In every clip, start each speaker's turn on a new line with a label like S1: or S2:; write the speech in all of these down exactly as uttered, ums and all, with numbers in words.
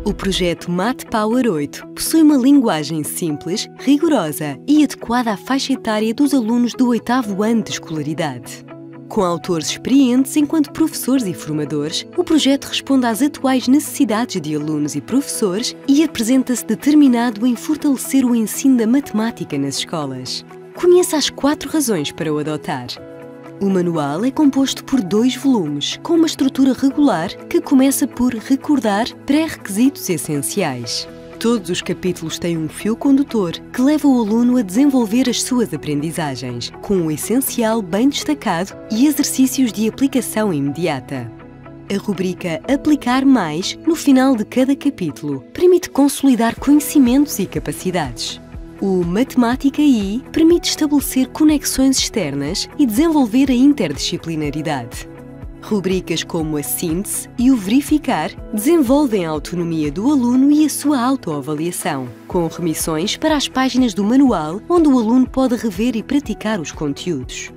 S1: O projeto Math Power oito possui uma linguagem simples, rigorosa e adequada à faixa etária dos alunos do oitavo ano de escolaridade. Com autores experientes enquanto professores e formadores, o projeto responde às atuais necessidades de alunos e professores e apresenta-se determinado em fortalecer o ensino da matemática nas escolas. Conheça as quatro razões para o adotar. O manual é composto por dois volumes, com uma estrutura regular que começa por recordar pré-requisitos essenciais. Todos os capítulos têm um fio condutor que leva o aluno a desenvolver as suas aprendizagens, com o essencial bem destacado e exercícios de aplicação imediata. A rubrica Aplicar Mais, no final de cada capítulo, permite consolidar conhecimentos e capacidades. O Matemática I permite estabelecer conexões externas e desenvolver a interdisciplinaridade. Rubricas como a Síntese e o Verificar desenvolvem a autonomia do aluno e a sua autoavaliação, com remissões para as páginas do manual onde o aluno pode rever e praticar os conteúdos.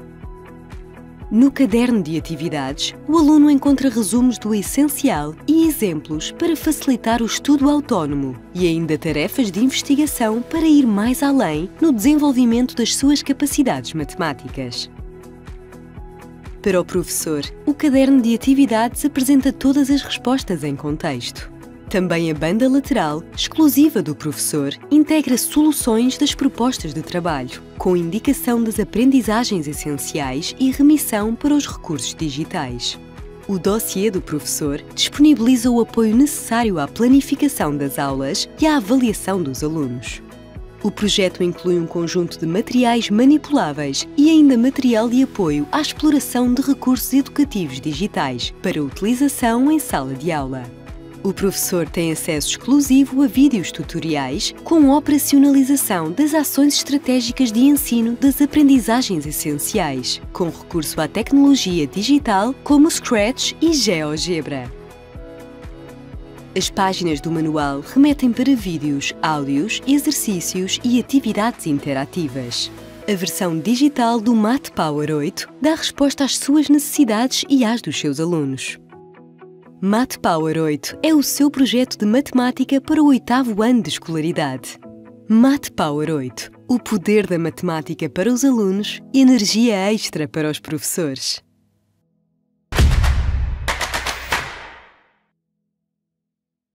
S1: No caderno de atividades, o aluno encontra resumos do essencial e exemplos para facilitar o estudo autónomo e ainda tarefas de investigação para ir mais além no desenvolvimento das suas capacidades matemáticas. Para o professor, o caderno de atividades apresenta todas as respostas em contexto. Também a banda lateral, exclusiva do professor, integra soluções das propostas de trabalho, com indicação das aprendizagens essenciais e remissão para os recursos digitais. O dossiê do professor disponibiliza o apoio necessário à planificação das aulas e à avaliação dos alunos. O projeto inclui um conjunto de materiais manipuláveis e ainda material de apoio à exploração de recursos educativos digitais para utilização em sala de aula. O professor tem acesso exclusivo a vídeos tutoriais com operacionalização das ações estratégicas de ensino das aprendizagens essenciais, com recurso à tecnologia digital como Scratch e GeoGebra. As páginas do manual remetem para vídeos, áudios, exercícios e atividades interativas. A versão digital do Math Power oito dá resposta às suas necessidades e às dos seus alunos. Math Power oito é o seu projeto de matemática para o oitavo ano de escolaridade. Math Power oito, o poder da matemática para os alunos e energia extra para os professores.